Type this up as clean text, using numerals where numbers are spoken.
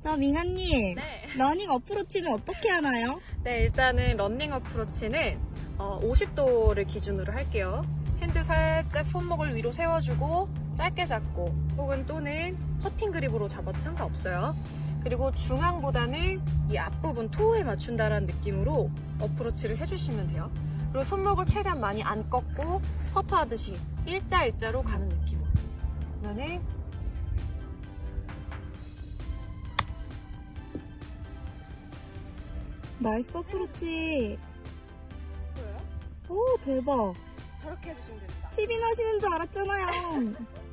저 민아님, 네. 러닝 어프로치는 어떻게 하나요? 네, 일단은 러닝 어프로치는 50도를 기준으로 할게요. 핸드 살짝 손목을 위로 세워주고 짧게 잡고 혹은 또는 퍼팅 그립으로 잡아도 상관없어요. 그리고 중앙보다는 이 앞부분 토우에 맞춘다라는 느낌으로 어프로치를 해주시면 돼요. 그리고 손목을 최대한 많이 안 꺾고 퍼터 하듯이 일자로 가는 느낌으로. 그러면은 나이스 어프로치. 보여요? 오, 대박. 저렇게 해주시면 됩니다. 치빈 하시는 줄 알았잖아요.